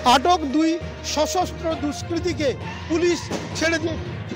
আটক দুই সশস্ত্র দুষ্কৃতীকে পুলিশ ছেড়ে দিয়ে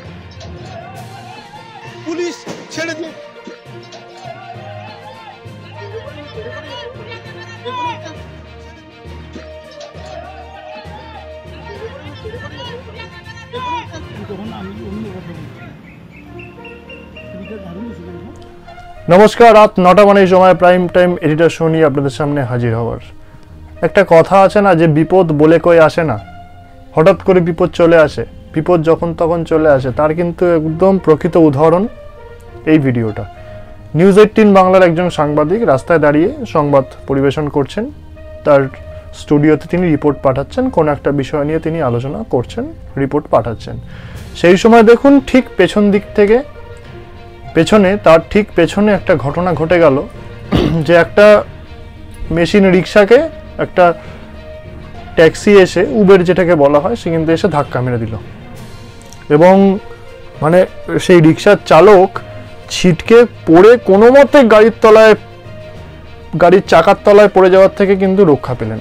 নমস্কার, রাত ৯টা মানে সময় প্রাইম টাইম এডিটর শো নিয়ে আপনাদের সামনে হাজির হওয়ার। একটা কথা আছে না যে বিপদ বলে কই আসে না, হঠাৎ করে বিপদ চলে আসে। বিপদ যখন তখন চলে আসে, তার কিন্তু একদম প্রকৃত উদাহরণ এই ভিডিওটা। নিউজ 18 বাংলার একজন সাংবাদিক রাস্তায় দাঁড়িয়ে সংবাদ পরিবেশন করছেন, তার স্টুডিওতে তিনি রিপোর্ট পাঠাচ্ছেন, কোন একটা বিষয় নিয়ে তিনি আলোচনা করছেন, রিপোর্ট পাঠাচ্ছেন। সেই সময় দেখুন ঠিক পেছন দিক থেকে তার ঠিক পেছনে একটা ঘটনা ঘটে গেল যে একটা মেশিন রিক্সাকে একটা ট্যাক্সি এসে, উবের যেটাকে বলা হয়, সে কিন্তু এসে ধাক্কা মেরে দিল এবং মানে সেই রিক্সার চালক ছিটকে পড়ে কোনো মতে গাড়ির চাকার তলায় পড়ে যাওয়ার থেকে কিন্তু রক্ষা পেলেন।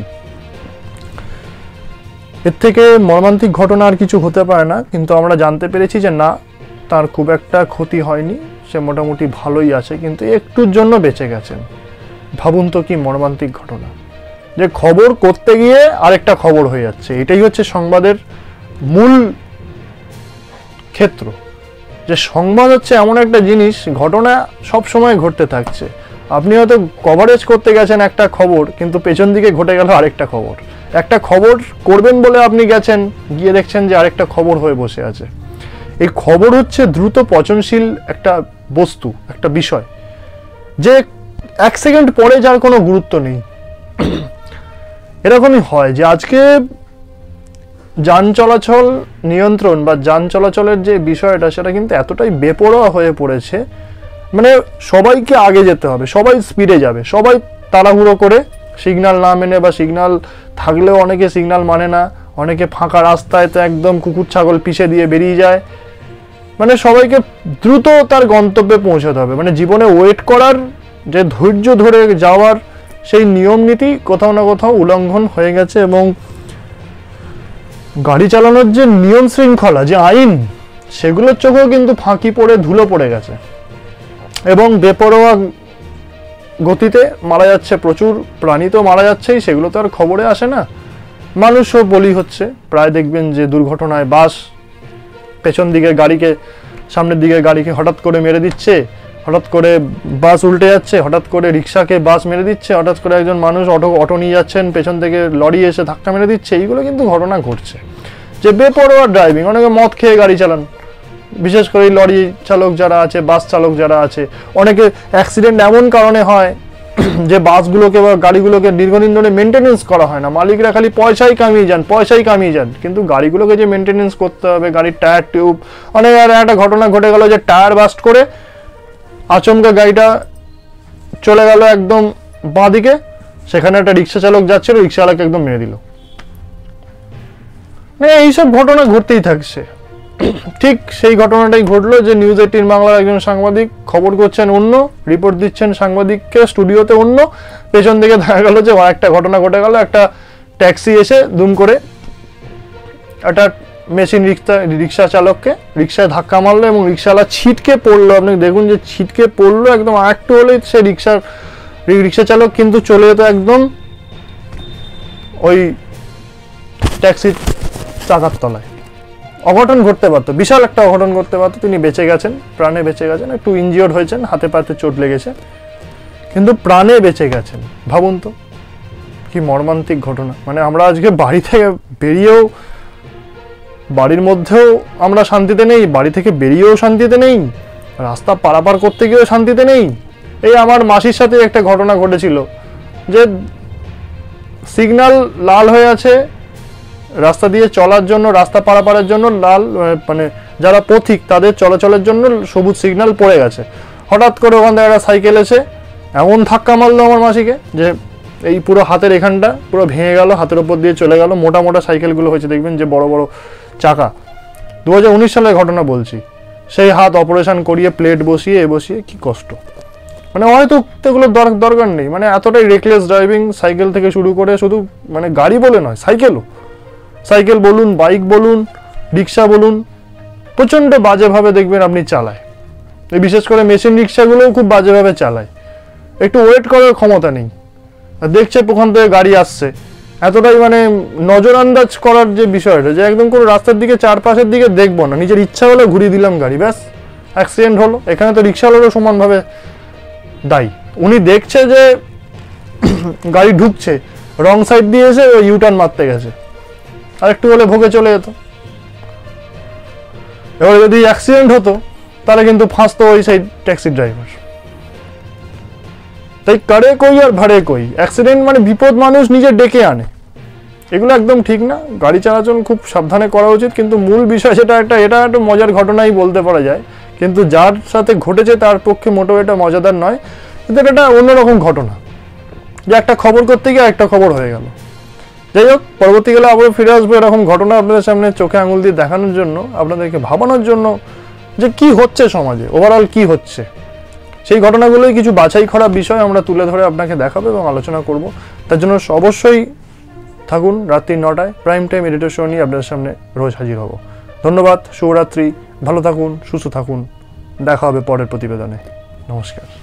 এর থেকে মর্মান্তিক ঘটনা আর কিছু হতে পারে না, কিন্তু আমরা জানতে পেরেছি যে না, তার খুব একটা ক্ষতি হয়নি, সে মোটামুটি ভালোই আছে, কিন্তু একটুর জন্য বেঁচে গেছেন। ভাবুন তো কি মর্মান্তিক ঘটনা, যে খবর করতে গিয়ে আরেকটা খবর হয়ে যাচ্ছে। এটাই হচ্ছে সংবাদের মূল ক্ষেত্র, যে সংবাদ হচ্ছে এমন একটা জিনিস, ঘটনা সব সময় ঘটতে থাকছে। আপনি হয়তো কভারেজ করতে গেছেন একটা খবর, কিন্তু পেছন দিকে ঘটে গেল আরেকটা খবর। একটা খবর করবেন বলে আপনি গেছেন, গিয়ে দেখছেন যে আরেকটা খবর হয়ে বসে আছে। এই খবর হচ্ছে দ্রুত পচনশীল একটা বস্তু, একটা বিষয়, যে এক সেকেন্ড পরে যার কোনো গুরুত্ব নেই। এরকমই হয় যে আজকে যান চলাচল নিয়ন্ত্রণ বা যান চলাচলের যে বিষয়টা, সেটা কিন্তু এতটাই বেপরোয়া হয়ে পড়েছে, মানে সবাইকে আগে যেতে হবে, সবাই স্পিডে যাবে, সবাই তাড়াহুড়ো করে সিগন্যাল না মেনে, বা সিগন্যাল থাকলেও অনেকে সিগন্যাল মানে না, অনেকে ফাঁকা রাস্তায় তো একদম কুকুর ছাগল পিষে দিয়ে বেরিয়ে যায়। মানে সবাইকে দ্রুত তার গন্তব্যে পৌঁছাতে হবে, মানে জীবনে ওয়েট করার যে ধৈর্য ধরে যাওয়ার সেই নিয়ম নীতি কোথাও না কোথাও উল্লঙ্ঘন হয়ে গেছে, এবং গাড়ি চালানোর যে নিয়ম শৃঙ্খলা, যে আইন, সেগুলোর চোখেও কিন্তু ফাঁকি পড়ে ধুলো পড়ে গেছে, এবং বেপরোয়া গতিতে মারা যাচ্ছে প্রচুর প্রাণী, তো মারা যাচ্ছেই, সেগুলো তো আর খবরে আসে না। মানুষও বলি হচ্ছে, প্রায় দেখবেন যে দুর্ঘটনায় বাস পেছন দিকের গাড়িকে, সামনের দিকের গাড়িকে হঠাৎ করে মেরে দিচ্ছে, হঠাৎ করে বাস উল্টে যাচ্ছে, হঠাৎ করে রিক্সাকে বাস মেরে দিচ্ছে, হঠাৎ করে একজন মানুষ অটো নিয়ে যাচ্ছেন, পেছন থেকে লরি এসে ধাক্কা মেরে দিচ্ছে। এইগুলো কিন্তু ঘটনা ঘটছে, যে বেপরোয়া ড্রাইভিং। অনেকে মদ খেয়ে গাড়ি চালান, বিশেষ করে লরি চালক যারা আছে, বাস চালক যারা আছে। অনেকে অ্যাক্সিডেন্ট এমন কারণে হয় যে বাসগুলোকে বা গাড়িগুলোকে দীর্ঘদিন ধরে মেনটেনেন্স করা হয় না, মালিকরা খালি পয়সাই কামিয়ে যান, কিন্তু গাড়িগুলোকে যে মেনটেনেন্স করতে হবে, গাড়ির টায়ার টিউব, অনেক একটা ঘটনা ঘটে গেল যে টায়ার বাস্ট করে আচমকা গাড়িটা চলে গেল একদম বাঁ দিকে, সেখানে একটা রিক্সা চালক যাচ্ছিল, রিক্সাওয়ালাকে একদম মেরে দিল। এইসব ঘটনা ঘটতেই থাকছে। ঠিক সেই ঘটনাটাই ঘটলো যে নিউজ 18 বাংলার একজন সাংবাদিক খবর করছেন অন্য, রিপোর্ট দিচ্ছেন সাংবাদিককে স্টুডিওতে অন্য, পেছন দিকে দেখা গেল যে একটা ঘটনা ঘটে গেল, একটা ট্যাক্সি এসে দুম করে একটা মেশিন রিক্সা চালককে রিক্সায় ধাক্কা মারলো, এবং রিক্সাওয়ালা ছিটকে পড়লো। আপনি দেখুন যে ছিটকে পড়লো, একদম আরেকটু হলেই সে রিক্সা চালক কিন্তু চলে যেত একদম ওই ট্যাক্সির চাকার তলায়। অঘটন ঘটতে পারতো, বিশাল একটা অঘটন ঘটতে পারতো। তিনি বেঁচে গেছেন, প্রাণে বেঁচে গেছেন, একটু ইনজিওর্ড হয়েছেন, হাতে পাতে চোট লেগেছে, কিন্তু প্রাণে বেঁচে গেছেন। ভাবুন তো কি মর্মান্তিক ঘটনা। মানে আমরা আজকে বাড়ি থেকে বেরিয়েও, বাড়ির মধ্যেও আমরা শান্তিতে নেই, বাড়ি থেকে বেরিয়েও শান্তিতে নেই, রাস্তা পারাপার করতে গিয়েও শান্তিতে নেই। এই আমার মাসির সাথে একটা ঘটনা ঘটেছিল, যে সিগন্যাল লাল হয়ে আছে রাস্তা দিয়ে চলার জন্য, রাস্তা পারাপারের জন্য লাল, মানে যারা পথিক তাদের চলাচলের জন্য সবুজ সিগন্যাল পড়ে গেছে। হঠাৎ করে ওখান থেকে একটা সাইকেল এসে এমন ধাক্কা মারলো আমার মাসিকে, যে এই পুরো হাতের এখানটা পুরো ভেঙে গেল, হাতের ওপর দিয়ে চলে গেল। মোটা মোটা সাইকেলগুলো হয়েছে, দেখবেন যে বড় বড় চাকা। 2019 সালের ঘটনা বলছি। সেই হাত অপারেশন করিয়ে প্লেট বসিয়ে কি কষ্ট। মানে হয়তো এগুলোর দরকার নেই, মানে এতটাই রেকলেস ড্রাইভিং, সাইকেল থেকে শুরু করে, শুধু মানে গাড়ি বলে নয়, সাইকেলও সাইকেল বলুন, বাইক বলুন, রিক্সা বলুন, প্রচণ্ড বাজেভাবে দেখবেন আপনি চালায়। এই বিশেষ করে মেশিন রিক্সাগুলোও খুব বাজেভাবে চালায়, একটু ওয়েট করার ক্ষমতা নেই। দেখছে ওখান থেকে গাড়ি আসছে, এতটাই মানে নজর আন্দাজ করার যে বিষয়টা, যে একদম কোনো রাস্তার দিকে চারপাশের দিকে দেখবো না, নিজের ইচ্ছা হলে ঘুরিয়ে দিলাম গাড়ি, ব্যাস অ্যাক্সিডেন্ট হলো। এখানে তো রিক্সাওয়ালারও সমানভাবে দায়ী। উনি দেখছে যে গাড়ি ঢুকছে, রং সাইড দিয়ে এসে ওই ইউটার্ন মারতে গেছে, আর একটু হলে ভোগে চলে যেত। এবার যদি অ্যাক্সিডেন্ট হতো তাহলে কিন্তু ফাঁসতো ওই সাইড ট্যাক্সি ড্রাইভার। তাই করে কই আর ভাড়ে কই, অ্যাক্সিডেন্ট মানে বিপদ মানুষ নিজে ডেকে আনে, এগুলো একদম ঠিক না। গাড়ি চালাচল খুব সাবধানে করা উচিত। কিন্তু মূল বিষয় এটা একটা মজার ঘটনাই বলতে পারা যায়, কিন্তু যার সাথে ঘটেছে তার পক্ষে মোটেও এটা মজাদার নয়। কিন্তু এটা অন্যরকম ঘটনা, যে একটা খবর করতে গিয়ে একটা খবর হয়ে গেল। যাই হোক, পরবর্তীকালে আবার ফিরে আসবো এরকম ঘটনা আপনাদের সামনে চোখে আঙুল দিয়ে দেখানোর জন্য, আপনাদেরকে ভাবানোর জন্য যে কি হচ্ছে সমাজে, ওভারঅল কি হচ্ছে। সেই ঘটনাগুলোই কিছু বাছাই করা বিষয় আমরা তুলে ধরে আপনাকে দেখাবো এবং আলোচনা করব। তার জন্য অবশ্যই থাকুন রাত্রি 9টায় প্রাইম টাইম এডিটর শো নিয়ে আপনাদের সামনে রোজ হাজির হব। ধন্যবাদ, শুভরাত্রি, ভালো থাকুন, সুস্থ থাকুন, দেখা হবে পরের প্রতিবেদনে। নমস্কার।